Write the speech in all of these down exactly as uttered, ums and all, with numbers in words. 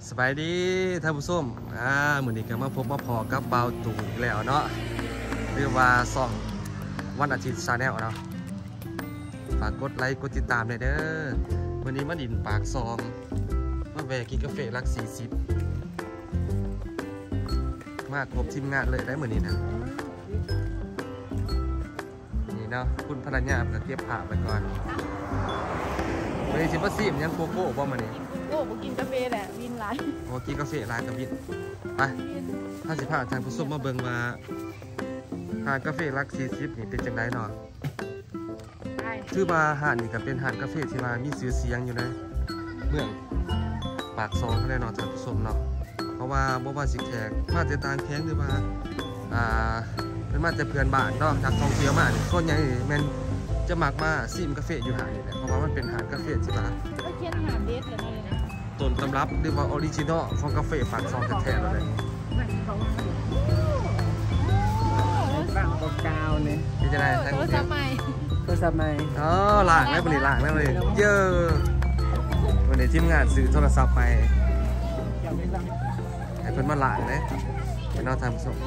สบายดีท่านผู้ชมอ่ามื้อนี้ก็มาพบมาพอกับเบาตู่อีกแล้วเนาะเรียกว่าส่องวันอาทิตย์ชาแนลเนาะฝากกดไลค์กดติดตามด้วยเด้อมื้อนี้มาดินปากซองมาแวะกินกาแฟรักสี่สิบมาครบทีมงานเลยได้มื้อนี้นะนี่เนาะคุณภรรยาก็เก็บผ้าไปก่อนมื้อนี้สิมาซิมยังโกโก้บ่มื้อนี้โอ้บ่กินกาแฟแหละวินร้านโอ้กินกาแฟร้านกับวินไปถ้าสิพาทางผู้ชมมาเบิ่งว่าหาดกาแฟรักสี่สิบนี่เป็นจังไดเนาะชื่อว่าหาดนี่ก็เป็นหาดกาแฟที่ว่ามีชื่อเสียงอยู่ในเมืองปากซองแน่นอนท่านผู้ชมเนาะเพราะว่าบ่ว่าสิแขกมาแต่ต่างแข้งหรือว่าอ่าเป็นมาแต่เพื่อนบ้านเนาะนักท่องเที่ยวมาส่วนใหญ่แม่นจะมักมาซิมกาแฟอยู่หาดนี่แหละเพราะว่ามันเป็นหาดกาแฟที่ว่าเขียนหาดเด็ดเลยนะต้นตำรับหรือว่าออริจินอลของกาแฟปากซองแท้ๆเลยบ้างตกกาวเนี่ยนี่จะได้ทั้งโทรศัพท์ใหม่โทรศัพท์ใหม่อ๋อหลากแล้วบริหลากแล้วเลยเยอะวันนี้ทีมงานซื้อโทรศัพท์ไปให้เพิ่นมาหลากเลยเป็นน้องทำส่ง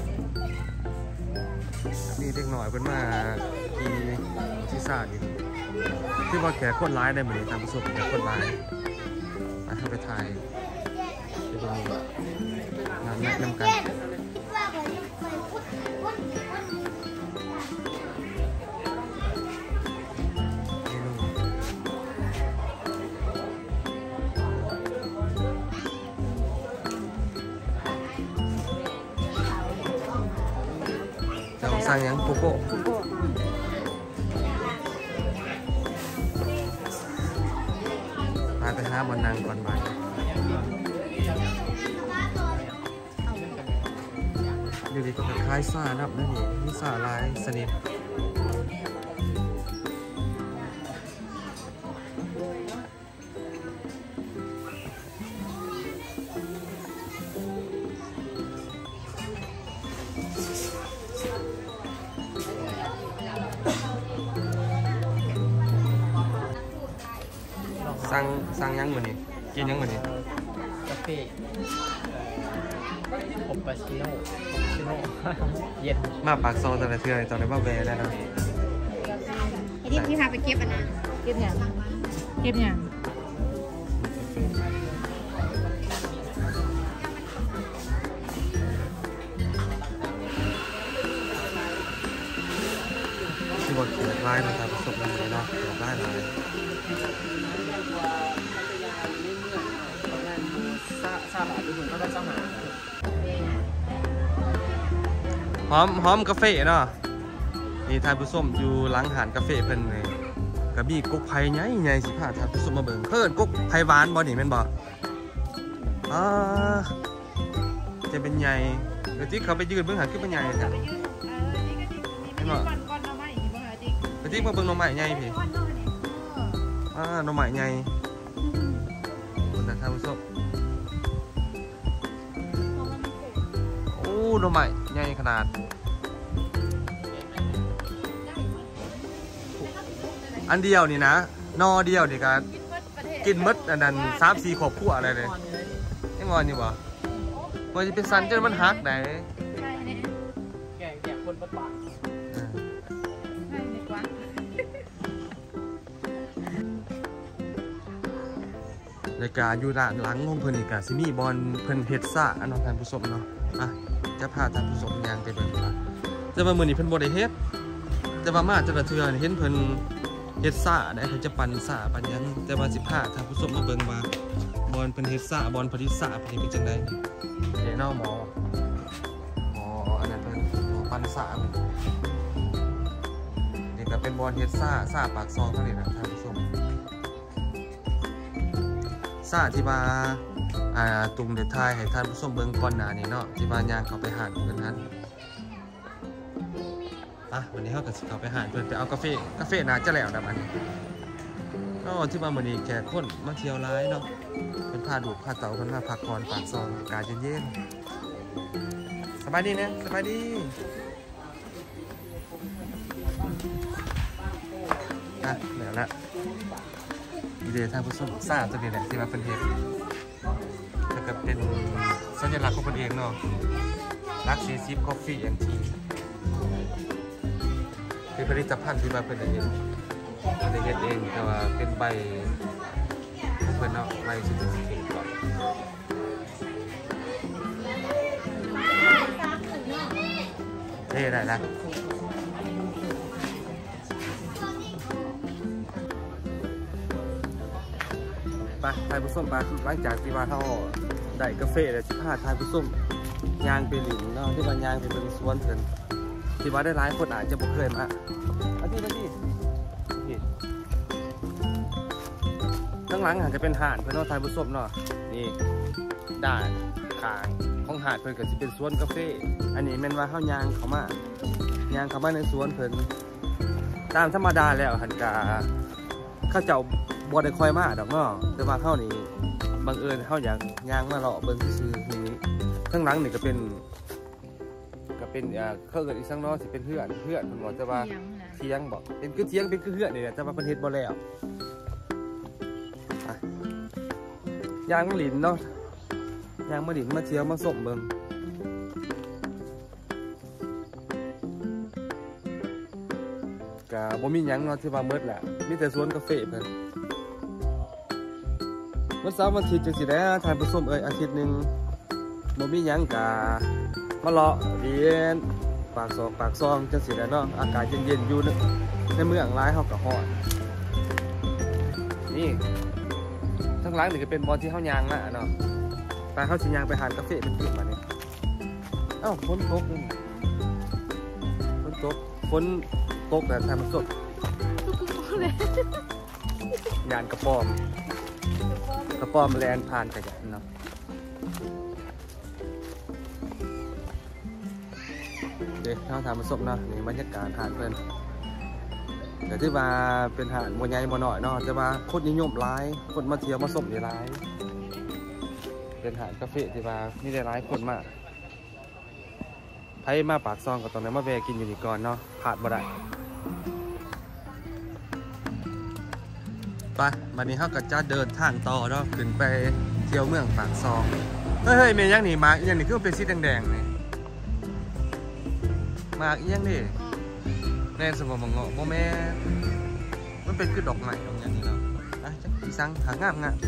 นี่เด็กหน่อยเพิ่นมาขี่ที่ซ่าอยู่ที่ว่าแขกคนร้ายได้เหมือนทำส่งแขกคนร้ายมาเข้าไปถ่ายไปดูงานนักนำกันสั่งยังโกโก้มาไปหาบอลนางก่อนบ่ายอยู่ดีก็คล้ายซ่านับนั่นเองนี่ซ่าลายสนิทสั่งสั่งยังเหมือนนี้กินยังเหมือนนี้กาแฟโอปาชิโน่โอปาชิโน่เย็นมาปากซองตอนไหนเทื่อตอนไหนมาแวร์ได้แล้วไอ้ที่พี่พาไปเก็บอ่ะนะเก็บอย่างเก็บอย่างที่บนเขียนลายนะครับประสบการณ์เลยเนาะเขียนลายลายหอมหอมกาแฟเนาะนี่ทานผู้ส้มอยู่หลังหานกาแฟเพิ่นเลยกระบี่กุ๊กไผ่ใหญ่ใหญ่สิพาทานผู้ส้มมาเบิ่งเพิ่นกุ๊กไผ่หวานบ่นี่แม่นบ่อ่าจะเป็นใหญ่เดี๋ยวที่เขาไปยืนเบิ่งหาคือเป็นใหญ่แท้เห็นบ่เดี๋ยวที่มาเบิ่งหน่อไม้ใหญ่พี่อ่าหน่อไม้ใหญ่คนทานผู้ส้มหน่อไม้ใหญ่ขนาดอันเดียวนี่นะนอเดียวนี่กันกินมดอันนั้นสามสี่ขอบขั้วอะไรเลยยังงอนอยู่วะมันจะเป็นสันจนมันหักไหนแก่แก่คนประปาในการอยู่ด้านหลังของเพิ่นอีกอะซิมีบอลเพิ่นเฮ็ดซ่าอันน้องท่านผู้ชมเนาะอ่ะจะพาท่านผู้ชมยางไปเบิ่งว่าจะมามื้อนี้เพิ่นบ่ได้เฮ็ดแต่ว่ามาแต่ละเทื่อเห็นเพิ่นเฮ็ดซ่าได้เพิ่นจะปั่นซ่าปั่นหยังแต่ว่าสิพาท่านผู้ชมมาเบิ่งว่าบอลเพิ่นเฮ็ดซ่าบอลผลิตซ่าเพิ่นเป็นจังได๋เดี๋ยวเนาะหมอหมออันนั้นเพิ่นหมอปั่นซ่านี่ก็เป็นบอลเฮ็ดซ่าซ่าปากซองเท่านี้นะท่านผู้ชมซ่าที่ว่าอ่าตุ่มเด็ดทายให้ท่านผู้ชมเบิ่งก่อนหน้านี้เนาะที่ว่ายางเขาไปหาดเพิ่นนั้นอ่ะวันนี้เขาก็สิเขาไปหาดเพิ่นไปเอากาแฟกาแฟน่าจะแล้วนะมันก็ที่มามื้อนี้แขกคนมาเที่ยวร้ายเนาะเพิ่นพาดูพาเต่าเพิ่นมาพักผ่อนปากซองอากาศเย็นๆสบายดีนะสบายดีอ่ะแล้วละ ดีเดย์ทางผู้ชมทราบจะเป็นแหละที่มาเป็นเหตุแล้วก็เป็นสัญลักษณ์ของคนเองเนาะรักซีซีคอฟฟี่แอนทีเป็นผลิตภัณฑ์ที่มาเป็นเองเป็นเฮ็ดเองแต่ว่าเป็นใบของเพิ่นเนาะใบสุดๆก่อนเท่ได้ละไปทายผู้ส้มไปหลังจากที่ว่าเขาได้กาแฟแล้วสิพาทายผู้ส้มยางไปหลินเนาะที่ว่ายางไปเป็นสวนเพิ่นที่ว่าได้หลายคนอาจจะบ่เคยมาอาทิตย์อาทิตย์ข้างหลังอาจจะเป็นหาดเพื่อนเอาทายผู้ส้มเนาะนี่ด้านข้างของหาดเพื่อนก็จะเป็นสวนกาแฟอันนี้แม่นว่าเข้ายางเขามายางเขามาในสวนเพื่อนตามธรรมดาแล้วหันกาเข้าเจ้าบอได้คอยมาดอกเนาะแต่ว่าเข้านี่บังเอิญเข้าอยากยางมาเลาะเบิ้งซื่อๆนี่ข้างหลังนี่ก็เป็นก็เป็นอ่าเขาเกิดอีกสักน้อยสิเป็นเพื่อนเพื่อนผมบอกจะว่าเทียงบอกเป็นคือเทียงเป็นคือเพื่อนนี่แหละแต่ว่าประเทศบ่แล้วยางหลินเนาะยางมาหลินมาเชียวมาส่งเบิ้งกะบ่มีหยังเนาะที่ว่าเมิดแหละมีแต่สวนกาแฟเพิ่นเมื่อเช้าวันอาทิตย์จังสิได้ทานผสมเอ้ยอาทิตย์หนึ่งบ่มีหยังกะมาเลาะเรียนปากซอกปากซองจังสิได้เนาะอากาศเย็นๆอยู่ในเมืองหลายเฮาก็ฮ้อนนี่ทั้งหลังนี่ก็เป็นบอลที่เฮายางละเนาะไปเฮาสิยางไปหากาแฟเป็นทีบัดนี้เอ้าฝนตกฝนตกฝนตกแต่ทำสดงานกระป๋อมกระป๋อมแลนผ่านกันเนาะเด็กเขาทำสดเนาะนี่บรรยากาศหาดเพื่อนแต่ที่ว่าเป็นหาดมวยใหญ่มวยหน่อยเนาะแต่ว่าคนนิยมร้ายคนมาเที่ยวมาสมในร้ายเป็นหาดกาแฟที่ว่านี่ได้ร้ายคนมากไพ่มาปากซองกับตอนนั้นมาแวะกินอยู่นี่ก่อนเนาะขาดบ่ได้ไปวันนี้เขาก็จะเดินทางต่อเนาะขึ้นไปเที่ยวเมืองปากซองเฮ้ยเมย์ยังหนีมาอย่างนี้คือเป็นสีแดงๆนี่มาอีกยังนี่แน่สมมติมังงะโมแม่มันเป็นคือดอกไม้ดอกอย่างนี้เนาะอ่ะจักสีสังหางามงาม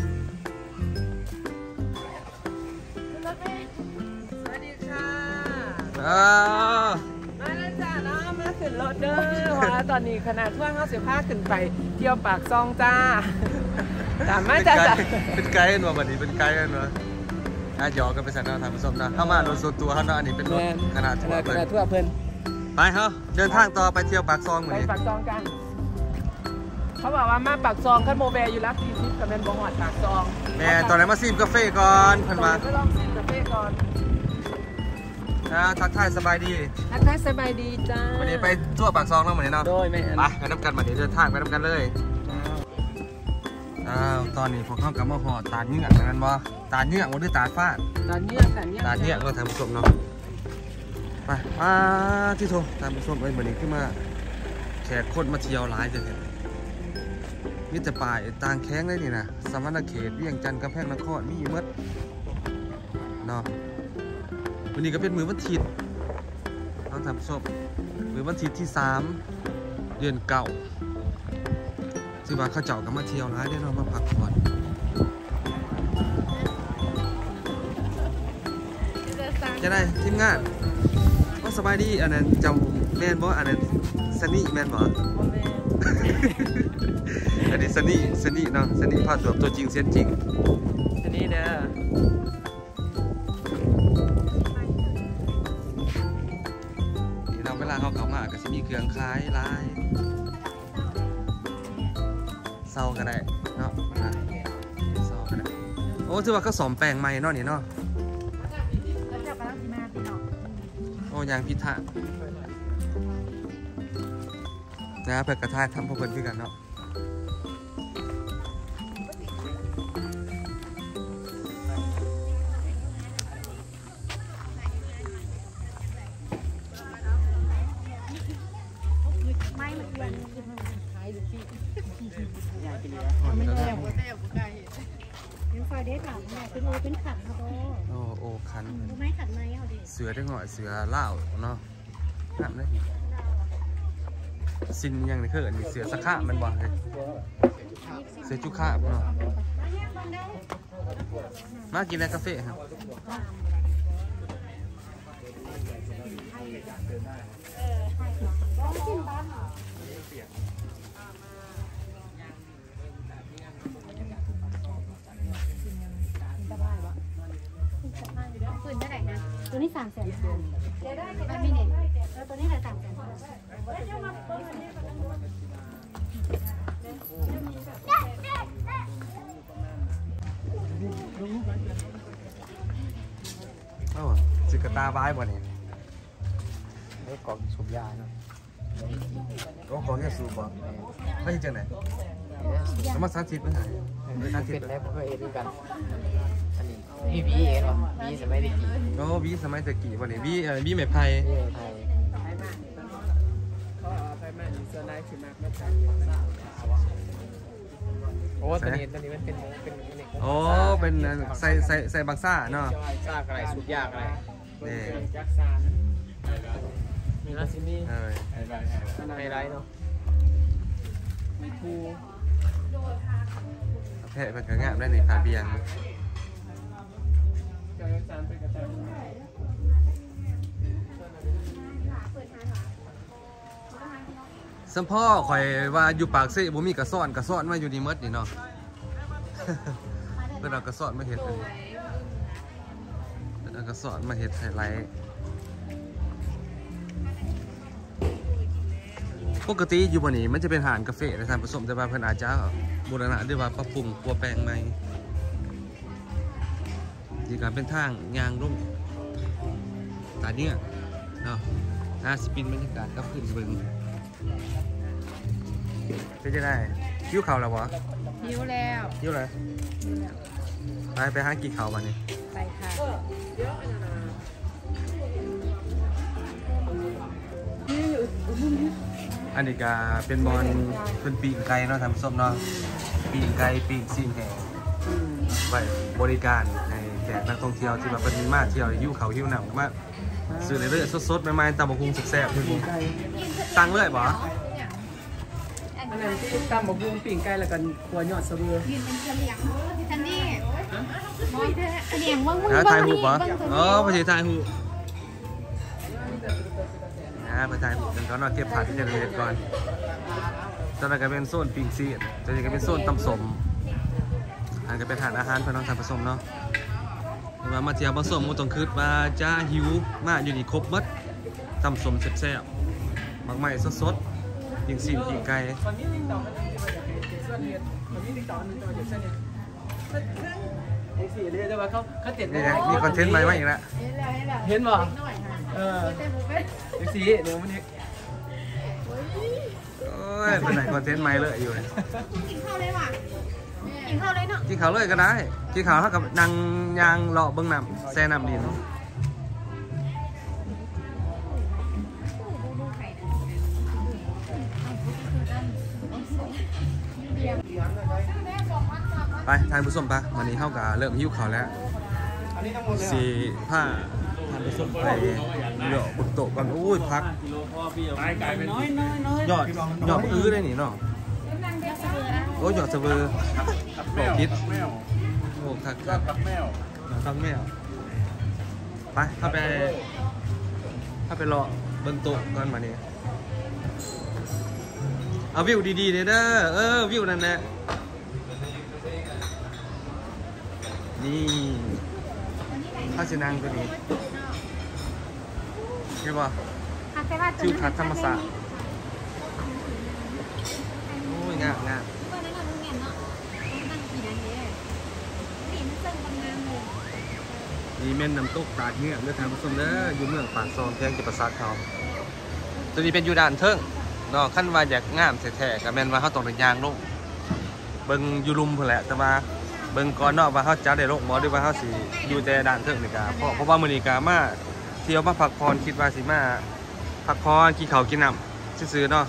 สวัสดีค่ะอ้าวมาแล้วจ้าเนาะมาขึ้นรถเด้อว่าตอนนี้ขนาดช่วงเขาสิบห้าขึ้นไปเที่ยวปากซองจ้าถามมาจ้าจ้าเป็นไกด์กันวะวันนี้เป็นไกด์กันวะอ่ะหยอกกันไปสันนาทำผสมนะเข้ามารถส่วนตัวเขาเนาะอันนี้เป็นรถขนาดทั่วขนาดทั่วเพิ่นไปเฮ้เดินทางต่อไปเที่ยวปากซองเหมือนไปนี้ปากซองกันเขาบอกว่ามาปากซองขั้นโมเบอยู่รักสี่สิบกับเป็นบ่หอดปากซองแม่ตอนไหนมาซีมกาแฟก่อนเพิ่นมาก็ลองซิมกาแฟก่อนนะทักทายสบายดีทักทายสบายดีจ้าวันนี้ไปทั่วปากซองแล้วเหมือนนี้เนาะโดยไม่ไปไปนับกันวันนี้เดินทางไปนับกันเลยอ้าวตอนนี้พวกเขากำมาหอตาเนื้อกันบ่ตาเนื้อวันนี้ตาฟาดตาเนื้อตาเนื้อตาเนื้อก็ทำผสมเนาะไปมาที่โททำผสมไอ้เหมือนนี้ขึ้นมาแขกคนมาเที่ยวหลายเลยมีแต่ป่ายต่างแข้งเลยนี่นะสมณเขตเวียงจันทร์กำแพงนครมีอยู่เมื่อเนาะวันนี้ก็เป็นมือวันอาทิตย์เราทำศพมือวันอาทิตย์ที่สามเดือนเก่าสิว่าเขาเจ้าก็มาเที่ยวร้ายได้เนาะมาพักผ่อนจะได้ทีมงานว่าสบายดีอันนั้นจำแมนบออันนั้นซันนี่แมนบออันนี้ซันนี่ซันนี่เนาะซันนี่ภาพตัวจริงเสียงจริงอันนี้เด้อเวลาเขาเข้ามาก็จะมีเครื่องคล้ายลายเศร้าก็ได้เนาะเศร้าก็ได้โอ้ถือว่าเขาสอมแปลงใหม่เนาะนี่เนาะโอ้ยางพิธานะเพื่อกระทายทำพวกเพื่อนคือกันเนาะไม่แย่หัวแตกหัวไก่ยังคอยได้ถามแม่เป็นโอเป็นขันเขาโบโอ้โอ้คันรู้ไหมขันไหมเอาดิเสือได้หน่อยเสือเล่าเนาะงามเลยซินยังนี่คืออันนี้เสือสะขะมันบ่เลยเสือจุขะเนาะมากินอะไรกาแฟครับปืนเท่าไหร่นะตัวนี้สามแสนห้ามันมีเนี่ยแล้วตัวนี้เหลือสามแสนห้าเอ้าสิกระตาบายบ่เนี่ยได้กล่องสูบยาเนาะก็ขอแค่สูบบ่ไม่ใช่จังไหนสมัครสามสิบไม่หายสามสิบเป็นแล้วเพื่อเอ็ดกันอันนี้พี่บีเอ็นหรอบีสมัยเด็กกี่โอ้บีสมัยตะกี้บ่เนี่ยบีเอ่อบีแม่ไพ่พี่ไทยเขาเอาไปมาอีกส่วนได้สิมากไม่ใช่โอ้ตัวนี้ตัวนี้มันเป็นเป็นเป็นโอ้เป็นใส่ใส่ใส่บักซ่าเนาะซากอะไรสูบยาอะไรนี่ยักษ์ซานมีราซินี่เออไฮไลท์เนาะมีทูแพะเป็นกระงามได้ในผาเบียงยักษ์ซานเป็นกระจายสัมพ่อข่อยว่าอยู่ปากเซ่บ่มีกระซ่อนกระซ่อนมาอยู่นี่หมดนี่เนาะ เพิ่นเอากระซ่อนมาเฮ็ดอันนี้เพิ่นเอากระซ่อนมาเฮ็ดไฮไลท์ปกติอยู่บ่นี่มันจะเป็นอาหารกาแฟและท่านผู้ชมแต่ว่าเพิ่นอาจจะบูรณะด้วยว่าปรับปรุงปัวแปลงใหม่นี่ก็เป็นทางยางลงตาเนี่ยเนาะน่าสิปินบรรยากาศกับขึ้นเบิ่งเป็นจังได๋หิวข้าวแล้วบ่หิวแล้วหิวเลยหิวแล้วไปไปหากี่ข้าวบัดนี้ไปค่ะเยอะอันนั้นอันนี้ก็เป็นบอลเป็นปีกไก่เนาะท่านผู้ชมเนาะปีกไก่ปีกซีนแห้งไว้บริการให้แขกนักท่องเที่ยวที่มาเป็นมาเที่ยวหิวข้าวหิวน้ำมาซื้อเรื่อยๆสดๆใหม่ๆตำบักหุ่งแซ่บๆอยู่นี่สั่งเลยบ่อันนั้นที่ตำบะบุงปิ่งไก่แล้วกันหัวยอดสะเบือยืนเป็นเสลียงทันนี่มองเธอเสลียงว่างมึงนะบ้างถ่ายรูนี่ปบ่บ้างตัวอ๋อนี้ประเทศไทยรูปนะไปถ่ายรูปกันก่อนเนาะเก็บผักที่จะเรียนก่อนตอนนั้นก็เป็นโซนปิงซีตอนนี้ก็เป็นโซนตำสมอันก็เป็นทานอาหารเพื่อนน้องทานผสมเนาะมามาเที่ยวผสมมุต้องคืดว่าจะหิวมาอยู่นี่ครบหมดตำสมแซ่บๆมักใหม่สดๆยิงซีนยิงไก่มันมีติ๊กต็อกมันมีส่วนเรียนมันมีติ๊กต็อกมันจะมาจากเส้นเรียนไอ้สี่เรียนแต่ว่าเขาเขาเจ็ดนี่ไงมีคอนเทนต์ใหม่มาอีกแล้วเห็นบ่เออไอ้สี่เดี๋ยวมันนี่โอ้ยเป็นไหนคอนเทนต์ใหม่เลยอยู่เลยกินข้าวเลยว่ะกินข้าวเลยเนาะกินข้าวเลยก็ได้กินข้าวเท่ากับนางยางเลาะเบื้องน้ำแซ่น้ำดินไปทานผู้ชมปะวันนี้เข้ากับเริ่มหิ้วเขาวแล้วสี่ผ้าทานผู้ชมไปเหลือบนโต๊ะก่อนอุ้ยพักยอดยอดอื้อได้หนิเนาะโอ้ยยอดเสวอโอ้คิดโอ้ทักทักแมวทักแมวไปเข้าไปเข้าไปรอเบิ้งโต๊ะก่อนมาเนี่ยเอาวิวดีๆเด้อเออวิวนั่นแหละนี่ข้าวเชนางตัวนี้ใช่ป่ะทิวทัศน์ธรรมศาสตร์โอ้ยงามงามนี่เม่นน้ำตกตาดเงี้ยเลือดทางผสมเด้ออยู่เมืองปากซองแพงจิตประสาทเขาตัวนี้เป็นยูดานเทิงเนาะขั้นว่าอยากงามแท้ๆกับแม่นว่าเขาต้องเดินยางลงเบิ่งยูรุมเพื่อแหละแต่ว่าเบิ่งก่อนเนาะว่าเขาจะได้ลงหมอหรือว่าเขาสิอยู่แต่ด่านเทิงนี่กาเพราะเพราะว่ามื้อนี้กามาเที่ยวมาพักผ่อนคิดว่าสิมาพักผ่อนกินข้าวกินน้ำซื่อๆเนาะ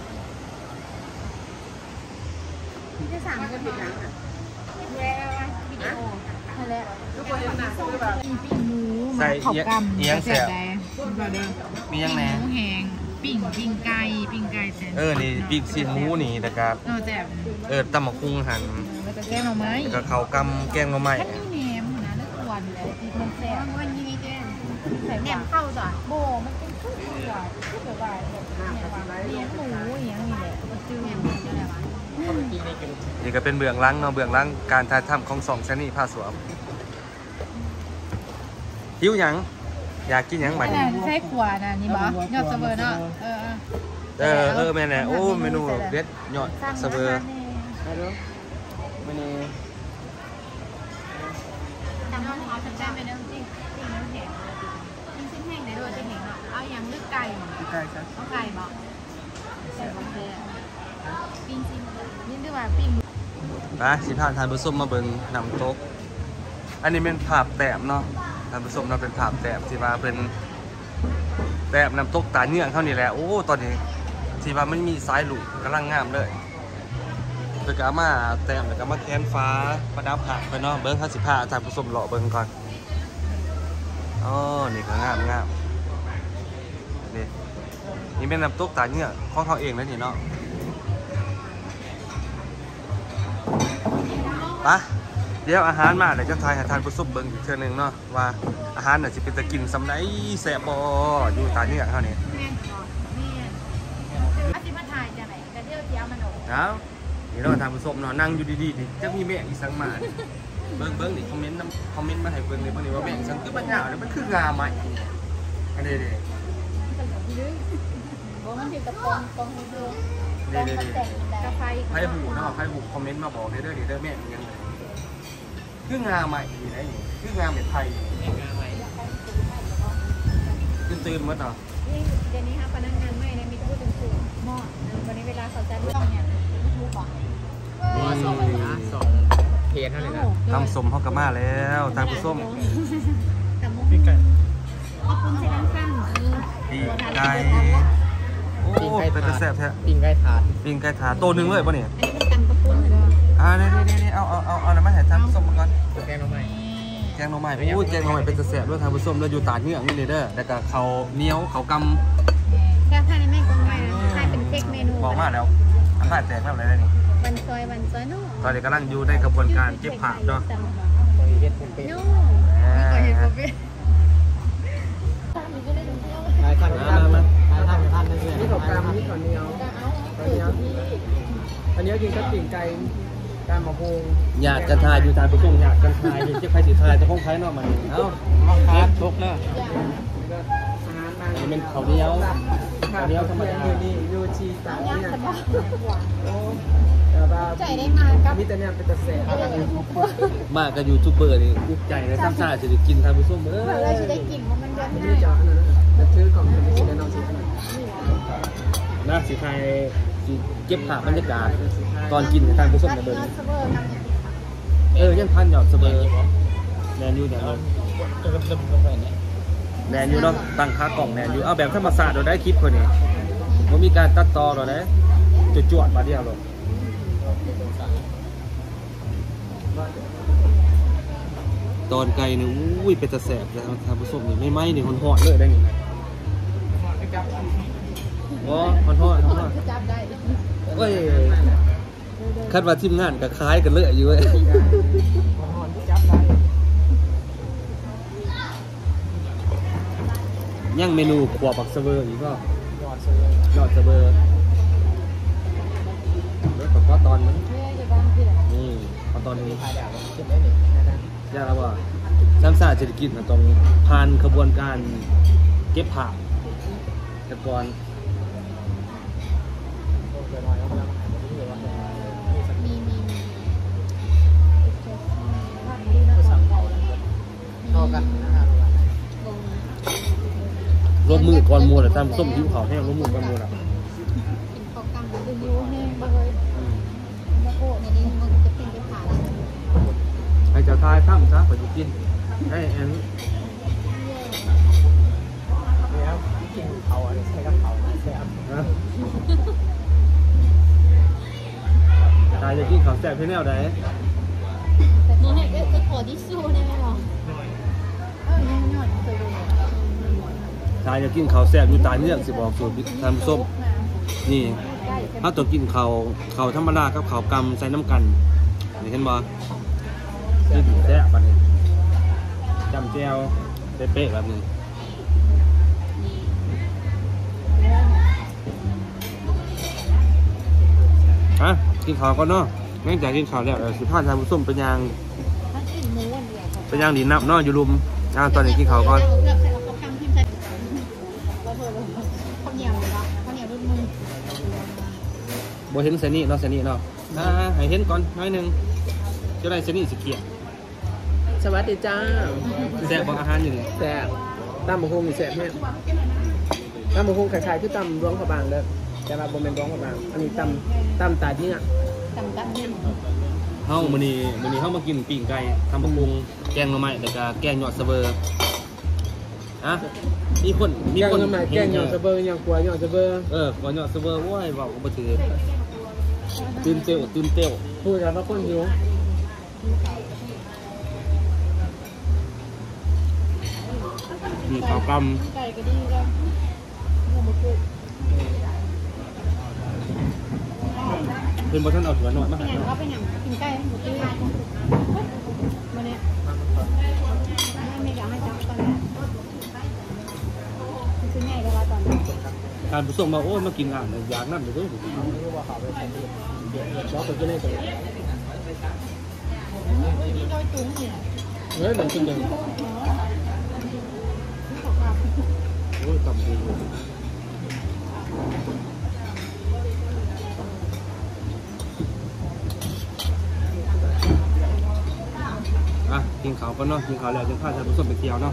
ที่จะสั่งก็ผิดหลังอ่ะแล้วบินั่นแหละทุกคนยังหนักคือแบบปิ้งหมูใส่ข้าวกำเอียงแสบ มียังไงหมูแห้งปิ้งปิ้งไก่ปิ้งไก่แสนเออนี่ปีกซีนหมูนี่นะครับเออแซ่บเออตำหมกคุ้งหั่นแล้วก็แกงหน่อไม้แล้วก็ข้าวกำแกงหน่อไม้มันมีแหนมนะเลือกวันเลยที่มันแซ่บวันนี้แกงใส่แหนมเข้าจ้ะโบมันเป็นข้าวหวานข้าวแบบว่าเลี้ยงหมูอย่างนี้แหละมันจืดแหนมอะไรวะนี่ก็เป็นเบื้องหลังเนาะเบื้องหลังการถ่ายทำของสองชนิดผ้าสวมหิวหยังอยากกินหยังบัดนี้ใช่ขวานะนี่บอยอดเสมอเนาะเออเออเออแม่นแหละโอ้เมนูเด็ดยอดเสเบอร์มาดูมันนี่จำต้องเอาจำเป็นเรื่องจริงจริงน้ำแข็งจริงชิ้นแห้งไหนด้วยจะเห็นเนาะเอาอย่างลึกไก่ใกล้จ้ะเอาไก่บอกใส่บะเขือปิ้งซิมนี่ด้วยว่าปิ้งนะสิพาทานผู้ชมมาเบิ่งน้ำตกอันนี้เป็นภาพแต้มเนาะทานผู้ชมเราเป็นภาพแต้มที่ว่าเป็นแต้มน้ำตกตาเนื่องเท่านี้แหละโอ้ตอนนี้ที่ว่ามันมีสายลูกกำลังงามเลยแล้วก็เอามาแต้มแล้วก็มาแคนฟ้าประดับหางไปเนาะเบิ่งห้าสิบห้าทานผู้ชมหล่อเบิ่งก่อนอ๋อนี่ก็งามงามนี่นี่เป็นน้ำตกตาเนื่องของเขาเองแล้วนี่เนาะปะเดี๋ยวอาหารมาเดี๋ยวจะทายหาทานผู้ชมเบิ่งอีกเทื่อนึงเนาะว่าอาหารน่ะสิเป็นตะกินสำไหนแซ่บบ่อยู่ตาเนื่องเท่านี้แม่นก่อนแม่นอาทิตย์มาถ่ายจะไหนกระเดี่ยวเจียวมันโหเอานี่เราทานผู้ชมเนาะนั่งอยู่ดีๆนี่จะมีแม่อีสังมาเบิ่งเบิ่งนี่คอมเมนต์คอมเมนต์มาให้เบิ่งเลยพวกนี้ว่าแม่อีสังคือมันยาวแล้วมันคืองาใหม่อันนี้ดิบอกมันเป็นกระปองปองดูเด้ๆกระไฟๆไผหูเนาะไผหูคอมเมนต์มาบอกเด้อๆนี่เด้อแม่อีหยังเลยคืองาใหม่นี่ได้นี่คืองาเม็ดไทยตื่นๆหมดเนาะนี่เดี๋ยวนี้ค่ะพนักงานไม่นะมีแต่พูดถึงสูตรหม้อวันนี้เวลาเขาจะต้องเนี่ยไม่รู้ก่อนนี่สองเพจเท่านั้นนะตำสมเฮาก็มาแล้วทานผู้ชมแต่มุ้งปิ้งไก่ขอบคุณเซรั่มข้างปีกไก่โอ้เป็นตะแซ่บแท้ปิ้งไก่ถาดปีกไก่ถาตัวหนึงเลยป่ะเนี่ยอันนี้เป็นตำกระปุ้นเหรออ่านี่นี่นี่เอาเอาเอาเอาน้ำมันให้ทานผู้ชมมาก่อนแกงหน่อไม้แกงหน่อไม้โอ้ยแกงหน่อไม้เป็นตะแซ่บด้วยทานผู้ชมแล้วอยู่ตาดเนื้อนี่เลยเด้อแล้วก็เขาเหนียวเขากแค่ท่านแม่กงไว้นะใช่เป็นเช็คเมนูำบอกมาแล้วอันนั้นแตกแล้วอะไรได้นี่วันซอยวันซอยนู่ตอนนี้กำลังอยู่ในกระบวนการเก็บผักเนาะบริเวณเป็นนู่อ่าหลายท่านหลายท่านหลายท่านท่านได้ด้วยนี่ของกรรมนี่ของเหนียวของเหนียวอันนี้กินกับปิ่งไก่การมะพร้าวอยากกันทายอยู่ทานผู้ชมอยากกันทายจะใครสิทายจะคงใครเนาะมันเอ้าห้องค้าทุกแล้วอาหารมานี่เป็นข้าวเหนียวข้าวเหนียวธรรมดาอยู่นี่ยูชีตาย่างเนี่ยสบายแต่ว่าใจได้มากับมีแต่เนี่ยเป็นตะแสบมากกับยูทูบเบอร์นี่อุกใจเลยซ้ำซ่าจะได้กินทานผู้ชมเออเราจะได้กลิ่นมันเดือดนี่ง่ายจะอันนั้นจะถือกล่องเป็นชิ้นแล้วน้องชิ้นขนาดนะสิทายสิเก็บภาพบรรยากาศตอนกินทานผู้ชมในเบิ่งเสมอกับเนี่ยเออยังพันหยอดเสมอแนนยูแนนยูจะกระเทิบลงไปเนี่ยแนนยูเนาะตั้งค่ากล่องแนนยูเอาแบบธรรมศาสตร์เราได้คลิปคนนี้มันมีการตัดต่อเราได้จุดจวดมาเดียวเลยตอนไก่เนี่ยอุ้ยเป็นตะแสบเลยทานผู้ชมนี่ไม่ไหม้นี่หอนๆเลยได้ไงอ๋อหอนๆหอนๆจับได้เว้ยคาดว่าทีมงานก็คล้ายกันเลยอยู่เว้ยย่างเมนูขวบปักเสเวอร์อีกก็ยอดเสือยอดเสเวอร์แล้วก็พอตอนนี้ไม่ได้จะบ้างที่ไหนนี่พอตอนนี้ถ่ายดาวเก็บได้หนึ่งยากแล้วว่าซ้ำซากเศรษฐกิจมันต้องผ่านกระบวนการเก็บผักแต่ก่อนเกิดหน่อยแล้วมันหรือว่ามีมีมีภาพดีนะสองเก่าเข้ากันนะครับรวมมือก่อนมูลแต่ตามส้มผิวขาวแห้งรวมมือก่อนมูลอ่ะกินข้าวกำดูยูแห้งบ่เลยมะโขในนี้มันจะกินไปผ่าแล้วให้เจ้าทายข้ามซะไปกินให้แอนแล้วกินเขาอะไรใช้กับเขาแซ่บนะตายจะกินข้าวแซ่บให้แนวใดหนูเนี่ยก็ขอที่สู้ได้ไหมหรอเออยังยอดเคยดูตายจะกินข้าวแซ่บอยู่ตายเรื่องสิบอกสูตรทำส้มนี่ถ้าตัวกินข้าวข้าวธรรมดากับข้าวกำใส่น้ำกันนี่เห็นบ่นี่ถึงแซ่บปะเนี่ยจำแจวเป๊ะๆแบบนี้ฮะกินข้าวก่อนเนาะงั้นจากกินข้าวแล้วสิพาทำส้มเป็นยางเป็นยางดีนับเนาะอยู่รุมอ่าตอนนี้กินข้าวก่อนบ่เห็นเสนีเนาะเสนีเนาะนะให้เห็นก่อนน้อยหนึ่งจะได้เสนีสิเกียร์สวัสดีจ้าแซ่บอาหารอยู่นี่แซ่บตำบักหุ่งมีแซ่บเนี่ยตำบักหุ่งคล้ายๆคือตำร้องขบางเด้อแต่ว่าบ่แม่นร้องขบางอันนี้ตำตำตาเนี่ยจำกันเนี่ยเฮามื้อนี้มื้อนี้เฮามากินปิ้งไก่ทำบักหุ่งแกงหน่อไม้แล้วก็แกงยอดสะเบออ่ะมีคนมีแกงคนน้ำมันแกงยอดสะเบอร์ยอดกลัวยอดสะเบอร์เออก่อนยอดสะเบอโอ้ยเว้าก็บ่ถือตื่นเต้วตื่นเต้วพูดแล้วก็คนหิวมีข้าวกไก่ก็ดีแล้วหัวหมูกุ้งำเป็นบ่ทันเอาถั่วหน่อยมาเป็นให้อย่างเนาะเขาเป็นอย่างกินไก่หมูตุ้ยวันนี้ไม่อยากให้จับตอนนี้คือง่ายเลยว่าตอนนี้การผู้ส่งมาโอ้ยมากินอ่างอยากนั่นเลยเด้อบอกไปกินได้ตัวที่โดยตุ้งเนี่ยเฮ้ยมันกินยังโอ้ยตำดีอยู่อ่ะกินข้าวก่อนเนาะกินข้าวแล้วจะพาท่านผู้ชมไปเที่ยวเนาะ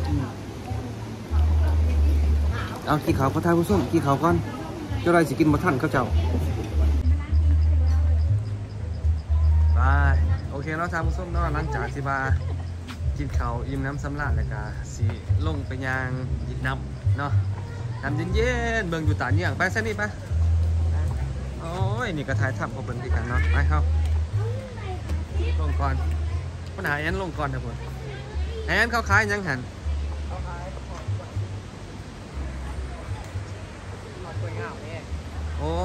เอากินข้าวก็ท่านผู้ชมกินข้าวก่อนเจ้าไรสิกินบ่ทันเขาเจ้าไปโอเคเนาะท่านผู้ชมเนาะหลังจากที่มากินข้าวอิ่มน้ำสำราญแล้วก็สิลงไปยางยิดน้ำเนาะน้ำเย็นๆเบิ่งอยู่ตาเนี่ยงไปซะนี่ไปโอ้ยนี่ก็ถ่ายทำเขาเบิ่งดีกันเนาะไปเข้าลงก่อนปัญหาแอนลงก่อนนะผมแอนเขาขายยังหันโอ้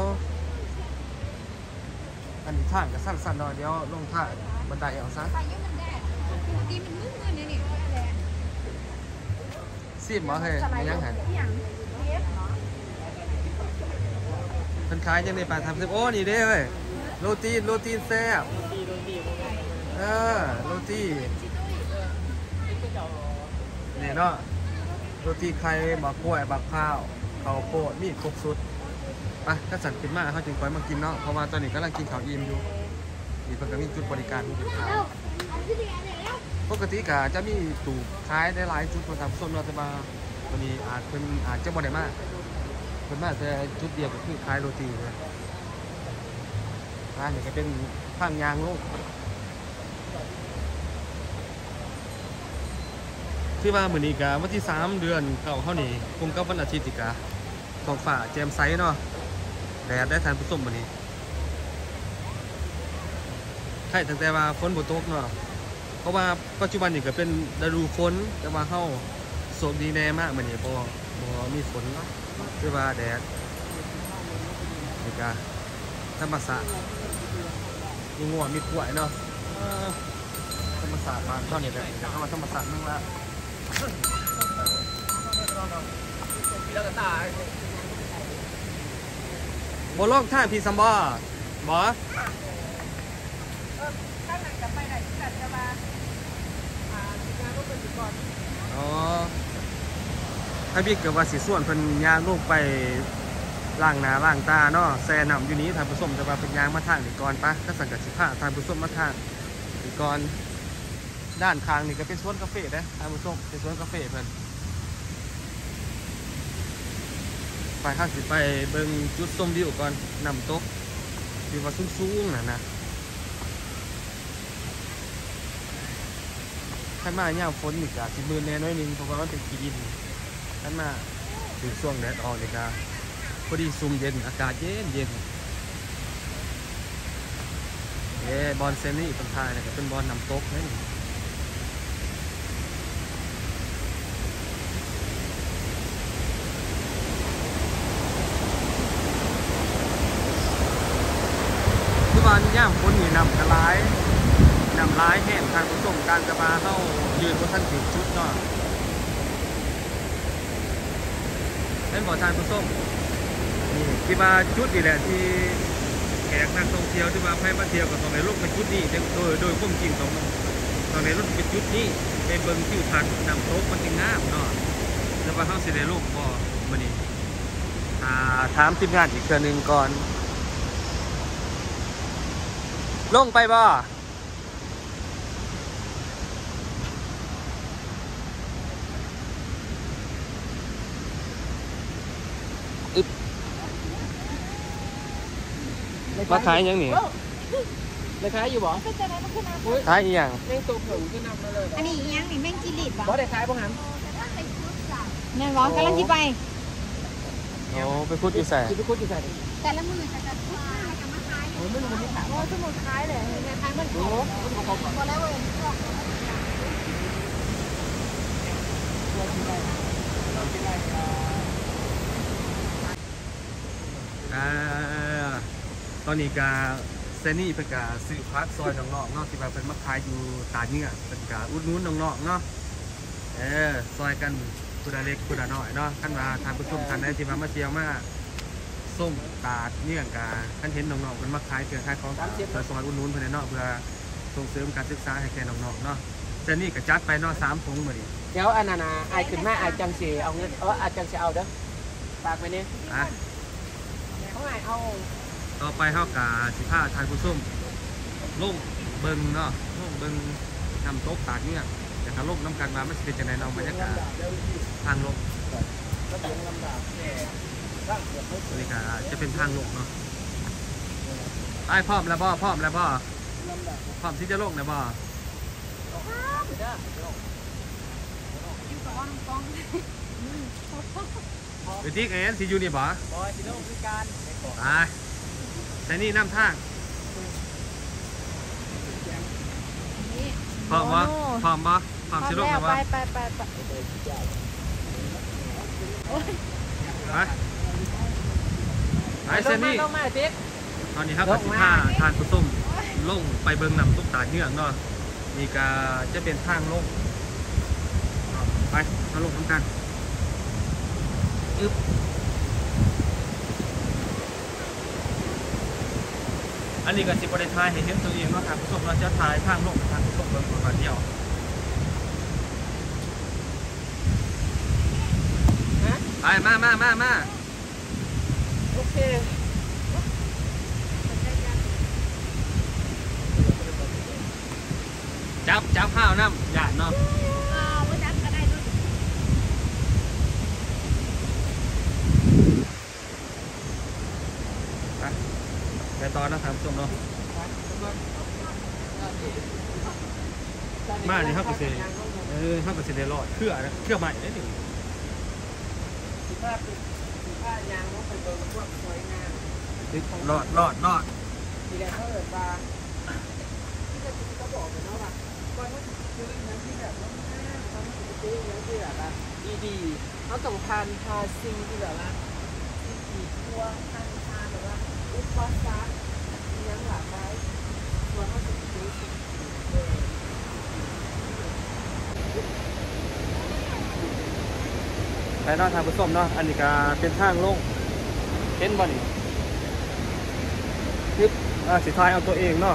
อันนี้ทางก็สั้นๆหน่อยเดี๋ยวลงท่าบันไดเอาซะซีบหมอเฮ้ยยังหันเป็นขายยังในป่าทำซิโอ้นี่เด้เว้ยโรตีโรตีแซ่บเออโรตีนี่เนาะโรตีไข่บักกล้วยบักข้าวข้าวโพดมีครบสุดไปก็สั่งขึ้นมาเขาจึงคอยมากินเนาะเพราะว่าตอนนี้กำลังกินข้าวอิ่มอยู่นี่เพิ่งก็มีจุดบริการอยู่ปกติก็จะมีตู้ขายได้หลายจุดพอทำส้มเราจะมาวันนี้อาจเป็นอาจจะบ่ได้มากเป็นมากแต่จุดเดียวก็คือขายโรตีเลยร้านนี้ก็เป็นข้างยางโลกที่ว่ามือนี้กะวันที่สามเดือนเก่าเข้านี่คงกับวันอาทิตย์อีกะท้องฟ้าแจ่มใสเนาะแดดได้ทานผสมวันนี้ใช่ตั้งแต่ว่าฝนบ่ตกเนาะเพราะว่าปัจจุบันนี่ก็เป็นฤดูฝนแต่ว่าเข้าโชคดีแน่มากมือนี้บ่บ่มีฝนคือว่าแดดนี่กะธรรมศาสตร์มีงัวมีกล้วยเนาะธรรมศาสตร์บ้านเท่านี้เลยเข้ามาธรรมศาสตร์นึงละบโลกท่าพีซัมบอร์บออ๋อถ้าพี่เกิดว่าสีส่วนเพิ่นยางลงไปล่างหน้าล่างตาเนาะแซ่น้ำอยู่นี้ทานผสมจะมาเป็นยางมาทางอีกก่อนปะก็สังกัดสิบห้าทานผสมมาทางอีกก่อนด้านข้างนี่ก็เป็นสวนกาแฟนะทานผสมเป็นสวนกาแฟเพิ่นไปข้างสิไปเบิ่งจุดชมวิวก่อนนำตกวิวว่าสูงๆน่ะนะขันมาเนี่ยฝนอีกอะสิมือแน่น้อยนึงเพราะว่ามันเป็นขี้ดินขันมาถึงช่วงแดดออกนี่ก็พอดีซุ่มเย็นอากาศเย็นเย็นเอ๊บอลเซนนี่เป็นทายเนี่ยก็เป็นบอลนำตกนี่ที่บ้านย่ามคนนี่นำกระไลนำร้ายแห่งทางผสมการจะมาเข้ายืนบนท่านถึงชุดเนาะเล่นบอลทางผสมนี่ที่มาชุดนี่แหละที่แขกนักท่องเที่ยวที่มาให้มาเที่ยวกับตอนในรูปเป็นชุดนี้โดยโดยพวกจริงตรงตอนในรูปเป็นชุดนี้เป็นเบิ้งที่พันนำโต๊ะมันจึงงามเนาะจะมาเข้าสิในรูปบ่มันนี่ถามทีมงานอีกเทื่อนึงก่อนลงไปบ่มาขายยังนี่เลยขายอยู่บ่ก็จะได้มาขึ้นมาขายอีหยังเล่นตัวเผือกขึ้นนำมาเลยอันนี้ยังนี่แม่งจิลิดบ่บ่ได้ขายบ่หันเนี่ยร้องกำลังที่ไปโอ้ไปพูดอยู่ใส่สิไปคุดอยู่ใส่แต่ละมือจะจะพูดอะไรกันมาขายโอ้ยมันมันนี่ขายโอ้สมุนขายเลยเนี่ยขายมันโอ้พอแล้วเว้ยอ่าตอนนี้กาเซนี่เป็นกาซื้อพักซอยน้องๆเนาะที่ว่าเป็นมะขายอยู่ตาเนื้อเป็นกาอุดหนุนน้องๆเนาะเออซอยกันกุดาเล็กกุดาน้อยเนาะขั้นมาทานผู้ชมทันได้ที่มามาเที่ยวมาส้มตาดเนื้อกาขั้นเห็นน้องๆเป็นมะขายเกลือขายของซอยซอยอุดหนุนเพื่อนเนาะเพื่อส่งเสริมการศึกษาให้แก่น้องๆเนาะเซนี่ก็จัดไปเนาะสามถุงเหมือนกันเดี๋ยวอันนั้นอายขึ้นมาอายจังสิเอาเงินเอออายจังสิเอาเด้อฝากไปนี่อ่ะเขาไงเอาต่อไปเท่ากับสิผ้าทานผู้ชมลุ่งเบิงเนาะลุ่งเบิงนำโต๊ะตากเนี่ยแต่ถ้าลุ่งน้ำกันมาไม่ใช่เป็นจังไดเนาะบรรยากาศทางลงบรรยากาศจะเป็นทางลงเนาะไอ้พร้อมแล้วบ่พร้อมแล้วบ่พร้อมที่จะลงแล้วบ่เดี๋ยวที่เอ็นซียูนี่บ่บอยสิโลกคือการไปแต่นี่น้ำทางพร้อมบ่พร้อมบ่พร้อมสิลงแล้วบ่ไปไปไปไปไปไปเซนนี่ลงมาติ๊กตอนนี้ครับกับสิบห้าทานผู้ส้มลงไปเบิ่งนำตุ๊กตาเนื้อเนาะนี่ก็จะเป็นทางลงไปมาลงทำกันอึ๊บอันนี้ก็สิบประเทศไทยให้เห็นตัวเองเนาะทางผู้ส้มเราจะถ่ายทางลงทางผู้ส้มเบิ่งก่อนเดียวไปมามามามาโอเคจับจับข้าวน้ำหยาดเนาะอ้าวไม่จับก็ได้ด้วยไปตอนนะทางผู้ส้มเนาะมานี่ครับก็สิเออครับก็สิได้รอดเครือนะเครือใหม่ได้ถึงสิภาพสิภาพยางว่าเป็นเบอร์พวกสวยงามรอดรอดรอดทีแรกเขาเอิดว่าที่จะเขาบอกกันเนาะว่าก่อนว่าซื้อน้ำที่แบบว่าเขาไม่ซื้อน้ำที่แบบว่าดีๆเขาต้องทานทาซีที่แบบว่าสีทั่วทานทานแบบว่าอุปกรณ์ซักยังหลากหลายตัวเขาจะซื้อสีเลยไปเนาะทางผู้ส้มเนาะอันนี้ก็เป็นทางลงเห็นบ่นี่คลิปอ่าสิทายเอาตัวเองเนาะ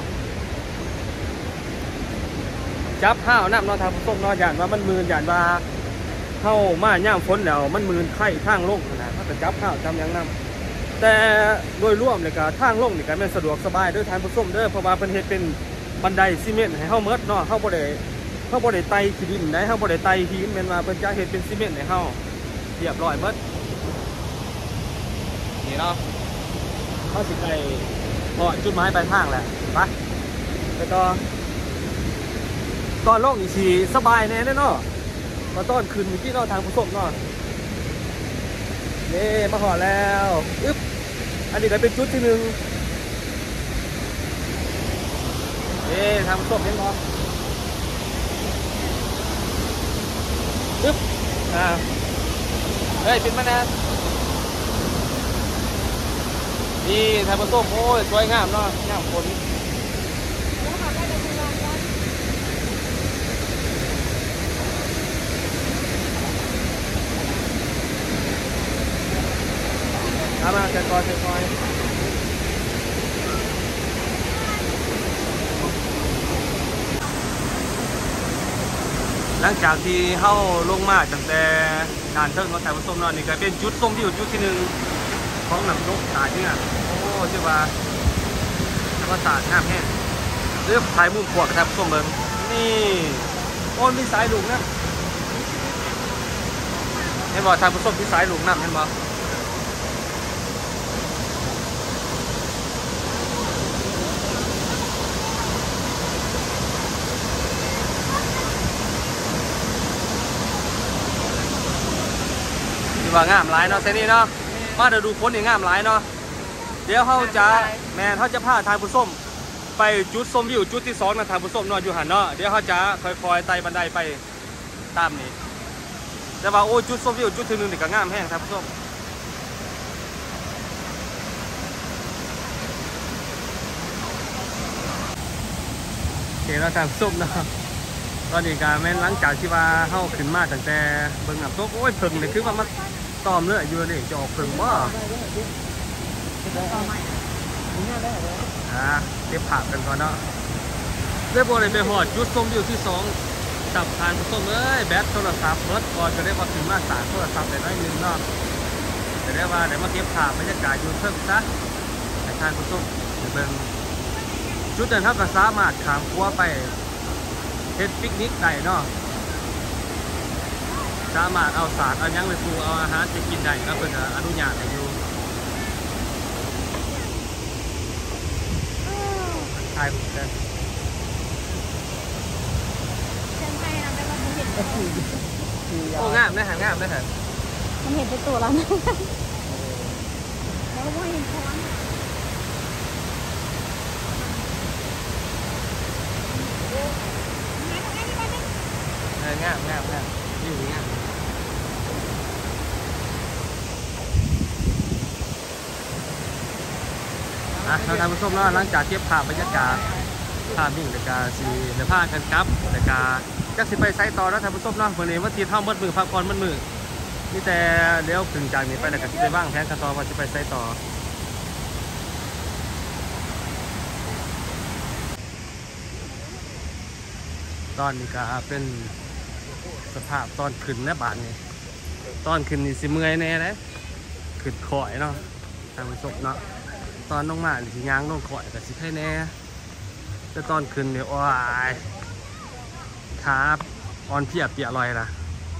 จับข้าวน้ำเนาะทางผู้ส้มเนาะหยาดว่ามันมืนหยาดว่าเข้ามาย่ามฝนแล้วมันมืนไข่ทางลงนะถ้าจะจับข้าวจำยังน้ำแต่โดยรวมเลยก็ทางลงนี่ก็ไม่สะดวกสบายเด้อทางผู้ส้มเด้อเพราะว่าเป็นเฮ็ดเป็นบันไดซีเมนต์ให้เฮาเมิดเนาะเฮาบ่ได้เฮาบ่ได้ไต่ขี้ดินได้เฮาบ่ได้ไต่หินแม่นว่าเพิ่นจะเฮ็ดเป็นซีเมนต์ให้เฮาเรียบร้อยเมิดนี่เนาะเฮาสิไปพอจุดหมายปลายทางแหละไปแล้วก็ตอนลงนี่สิสบายแน่เนาะมาต้อนขึ้นที่เนาะทางผู้ส้มเนาะนี่มาหอแล้วอึ๊บอันนี้ก็เป็นจุดที่หนึ่งเอ๊ะทำส้มเห็นบ่ปึ๊บอ่าเฮ้ยปิดมานะนี่ทำส้มโอ้ยสวยงามเนาะงามคนเอามาเสร็จก่อนเสร็จก่อนหลังจากที่เข้าลงมาตั้งแต่ด่านเทิงของสายผสมนอนนี่ก็เป็นจุดส้มที่อยู่จุดที่หนึ่งของหนังนกตาเนี่ยโอ้ชื่อว่าชื่อว่าตาห้ามแห้งเลือกถ่ายมุมขวดกับสายผสมเบิ้งนี่โอ้มีสายลูกนะเห็นบ่สายผสมที่สายลูกน้ำเห็นบ่ว่างามหลายเนาะเซนี่เนาะมาเดี๋ยวดูคนนี่งามหลายเนาะเดี๋ยวเขาจะแม่เขาจะพาทางผู้ส้มไปจุดส้มวิวจุดที่สองนะทางผู้ส้มนอนอยู่หันเนาะเดี๋ยวเขาจะค่อยๆไต่บันไดไปตามนี้แต่ว่าโอ้จุดส้มวิวจุดที่หนึ่งนี่ก็งามแห้งทางผู้ส้มโอเคแล้วทางผู้ส้มเนาะตอนนี้การแม่นหลังจากที่ว่าเข้าขึ้นมาตั้งแต่เบิ่งน้ำตกโอ้ยเพิ่งเลยคือว่ามันตอมเลยอยู่นี่จะออกเพิ่งว่าอ่าเก็บผักกันก่อนเนาะเรียบร้อยเลยไปหอดจุดส้มวิวที่สองจับทานส้มเอ้ยแบตโทรศัพท์เบิร์ดก่อนจะได้มาขึ้นมาสารโทรศัพท์ได้น้อยนึงเนาะจะได้ว่าได้มาเก็บผักบรรยากาศอยู่เพิ่มซะให้ทานส้มเบิ่งจุดนั้นเท่ากับสามารถขามขั้วไปเฮ็ดปิกนิกได้เนาะสามารถเอาสารเอายังไปปรุงเอาอาหารไปกินได้ก็เป็นอนุญาตให้อยู่ถ่ายผมเลยโอ้งามนะฮะงามนะฮะมันเห็นเป็นตัวแล้วนะแล้วว่าเห็นช้อนงามงามงามอยู่งามอ่ะเราทำผู้ชมแล้วหลังจากเก็บภาพบรรยากาศภาพนิ่งแต่กาสีเดี๋ยวพากันกลับแต่กาจักสิไปไซต์ต่อแล้วทำผู้ชมเนาะวันนี้ว่าทีเท่ามัดมือพักผ่อนมัดมือนี่แต่เดี๋ยวถึงจากนี้ไปแล้วก็สิไปว่างแผนกันต่อว่าจะไปไซต์ต่อตอนนี้ก็เป็นสภาพตอนขึ้นและบานนี่ตอนขึ้นนี่สิเมื่อยแน่เลยขึ้นข่อยเนาะทางผู้ชมเนาะตอนลงมาสิย่างลงข่อยกับสิให้แน่แต่ตอนขึ้นเนี่ยโอ้ยครับอ่อนเพียบเปียลอยนะ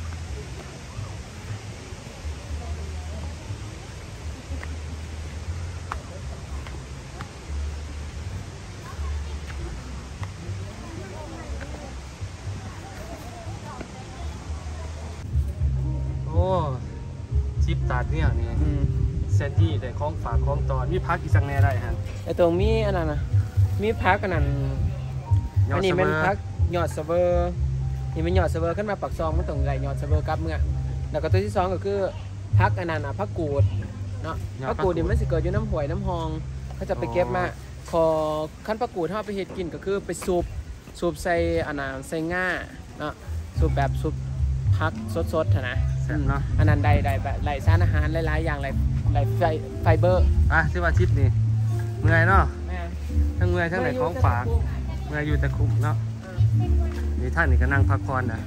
โอ้ชิปตัดเนี่ยนี่เซนจี้แต่ของฝากของตอนมีพักอีสังแน่ได้ฮะไอตรงมีอันนั้นนะมีพักอันนั้นอันนี้เป็นพักหยอดเซเวอร์นี่เป็นหยอดเซเวอร์ขึ้นมาปักซองมันตรงไหลหยอดเซเวอร์กับเมื่อแล้วก็ตัวที่สองก็คือพักอันนั้นอ่ะพักกูดเนาะพักกูดนี่มันสิเกิดอยู่น้ำหวยน้ำหองเขาจะไปเก็บมาพอขั้นพักกูดถ้าไปเห็ดกินก็คือไปสูบสูบใส่อันนั้นใส่ง่าเนาะสูบแบบสูบพักสดๆนะเนาะอันนั้นใดใดแบบไหลสารอาหารหลายๆอย่างไหลไหลไฟเบอร์อ่ะที่ว่าชิปนี่เมื่อยเนาะทั้งเมื่อยทั้งไหนของฝากเมื่อยอยู่แต่คุ้มเนาะนี่ท่านนี่ก็นั่งพักผ่อนนะ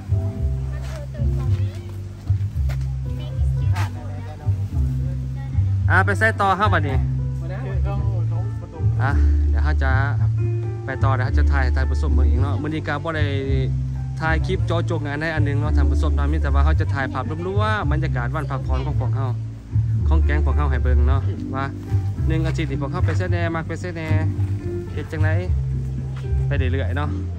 อ่ะไปใส่ต่อครับบัดนี้อ่ะเดี๋ยวเขาจะไปต่อเดี๋ยวเขาจะถ่ายถ่ายผสมมืออีกเนาะมือนี้การบ่ได้ถ่ายคลิปจอจงงานได้อันนึงเนาะทำผสมตอนนี้แต่ว่าเขาจะถ่ายภาพรวมๆบรรยากาศวันพักผ่อนของพวกเขาของแก๊งของเขาให้เบิ่งเนาะว่าหนึ่งอาทิตย์ที่พวกเขาไปเส้นแน่มากไปเส้นแน่เฮ็ดจังไรไปเรื่อยๆเนาะ